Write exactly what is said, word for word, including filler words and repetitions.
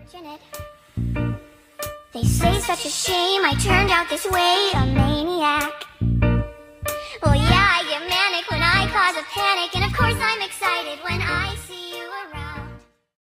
Janet. They say such a shame I turned out this way, a maniac.